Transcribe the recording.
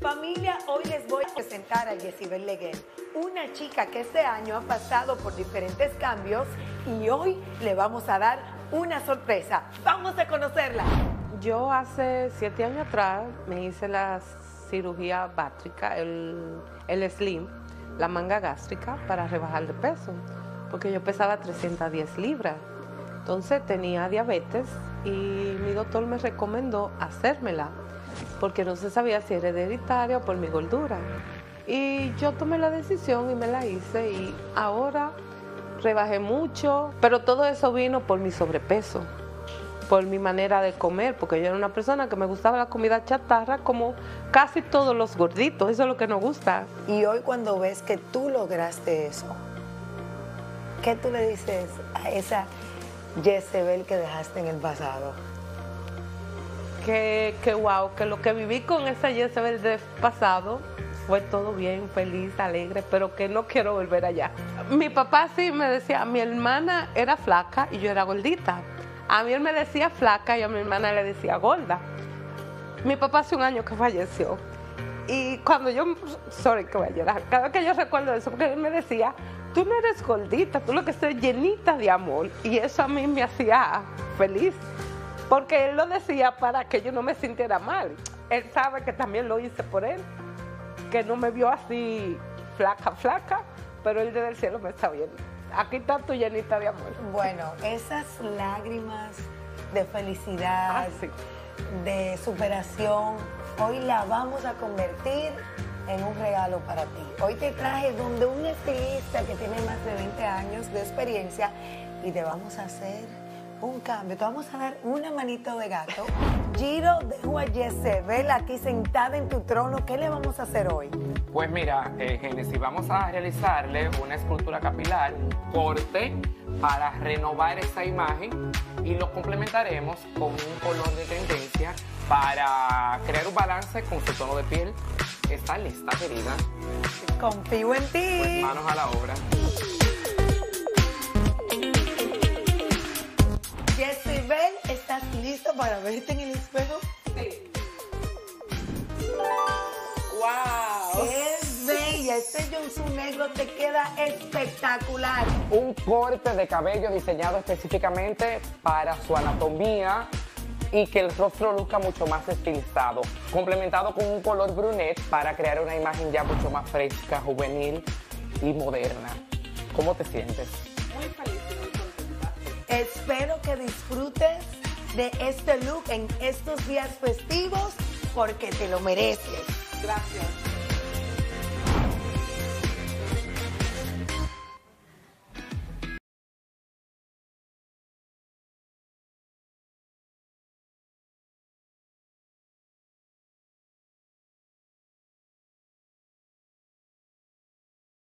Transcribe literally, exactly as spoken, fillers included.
Familia, hoy les voy a presentar a Yesibel Leguén, una chica que este año ha pasado por diferentes cambios y hoy le vamos a dar una sorpresa. ¡Vamos a conocerla! Yo hace siete años atrás me hice la cirugía bátrica, el, el slim, la manga gástrica para rebajar de peso, porque yo pesaba trescientas diez libras. Entonces tenía diabetes y mi doctor me recomendó hacérmela, porque no se sabía si era hereditaria o por mi gordura. Y yo tomé la decisión y me la hice y ahora rebajé mucho, pero todo eso vino por mi sobrepeso, por mi manera de comer, porque yo era una persona que me gustaba la comida chatarra como casi todos los gorditos, eso es lo que nos gusta. Y hoy cuando ves que tú lograste eso, ¿qué tú le dices a esa Yesibel que dejaste en el pasado? Que, que wow, que lo que viví con esa Yesibel del pasado fue todo bien, feliz, alegre, pero que no quiero volver allá. Mi papá sí me decía, mi hermana era flaca y yo era gordita. A mí él me decía flaca y a mi hermana le decía gorda. Mi papá hace un año que falleció. Y cuando yo, sorry que voy a llorar, cada vez que yo recuerdo eso, porque él me decía, tú no eres gordita, tú lo que estás llenita de amor. Y eso a mí me hacía feliz, porque él lo decía para que yo no me sintiera mal. Él sabe que también lo hice por él, que no me vio así flaca, flaca, pero él desde el cielo me está viendo. Aquí está tu llenita de amor. Bueno, esas lágrimas de felicidad, Ah, sí. de superación, hoy la vamos a convertir en un regalo para ti. Hoy te traje donde un estilista que tiene más de veinte años de experiencia y te vamos a hacer un cambio. Te vamos a dar una manito de gato. Giro, dejo a Yesibel aquí sentada en tu trono. ¿Qué le vamos a hacer hoy? Pues mira, eh, Génesis, vamos a realizarle una escultura capilar, corte, para renovar esa imagen y lo complementaremos con un color de tendencia para crear un balance con su tono de piel. ¿Está lista, querida? Confío en ti. Pues manos a la obra. Yesibel, ¿estás listo para verte en el espejo? Sí. ¡Wow! ¡Qué bella! Este jumpsuit negro te queda espectacular. Un corte de cabello diseñado específicamente para su anatomía y que el rostro luzca mucho más estilizado, complementado con un color brunette para crear una imagen ya mucho más fresca, juvenil y moderna. ¿Cómo te sientes? Muy feliz y muy contenta. Espero que disfrutes de este look en estos días festivos porque te lo mereces. Gracias.